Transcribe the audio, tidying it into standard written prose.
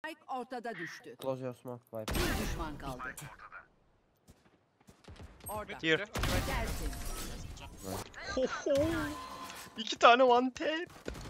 Spike ortada düştü. Close your smoke, Viper. Bir düşman kaldı. Orada. Here. Gelsin. Ho ho. 2 tane one tap.